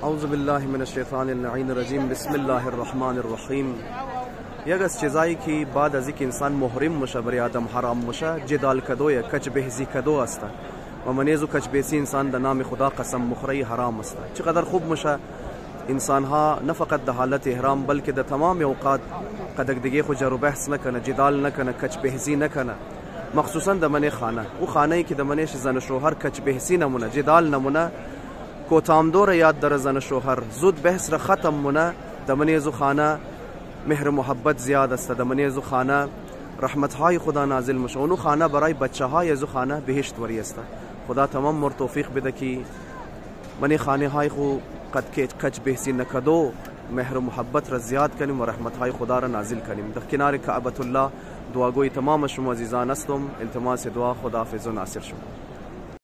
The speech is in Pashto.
اعوذ بالله من الشیطان اللعین الرجیم. بسم الله الرحمن الرحیم. یک از چیزایی که بعد از اینکه انسان محرم مشه برای آدم حرام مشه، جدال کدوی کچ بهزی کدو است و منیزو کچ بهزی انسان در نام خدا قسم مخوری حرام است. چقدر خوب مشه انسان ها نه فقط در حالت احرام بلکه در تمام اوقات قدقدگی خو جر و بحث نکنه، جدال نکنه، کچ بهزی نکنه، مخصوصا در منی خانه. او خانه ای که در منیش زن شوهر کچ بهزی نمونه، جدال نمونه، کوتامدور یاد در زن شوهر، زود بحث را ختم مونه، در منیزو خانه مهر محبت زیاد است، در منیزو خانه رحمت های خدا نازل میشه. اونو خانه برای بچه های ازو خانه بهشت وری است. خدا تمام مر توفیق بده که منی خانه های خو قد کچ بهزی نکدو، مهر و محبت را زیاد کنیم و رحمت های خدا را نازل کنیم. در کنار کعبۃ الله دعاگوی تمام شما عزیزان هستم. التماس دعا، خداحافظ و ناصر شما.